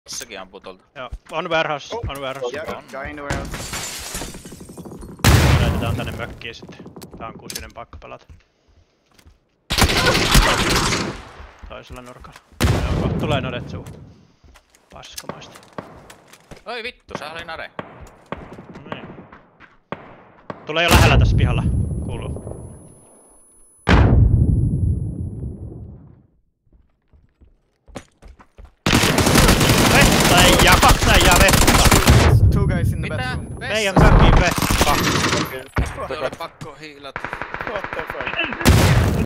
Sekin ampuu tuolta. Joo, on warehouse, on warehouse. Yeah, guy in the warehouse. Laitetaan tänne mökkiin sitten. Tää on kusinen pakko pelata. Toisella nurkalla. Joo, kohta tulee Nodetsuu. Paskamaista. Oi vittu, se oli nare. No niin. Tulee jo lähellä tässä pihalla. Kuuluu. Vetta ei jää, kaksi ei jää vettä. Two guys in the Mitä? bathroom. Meidän mökkiin vettä. Ei ole pakko hiilata. What the fuck?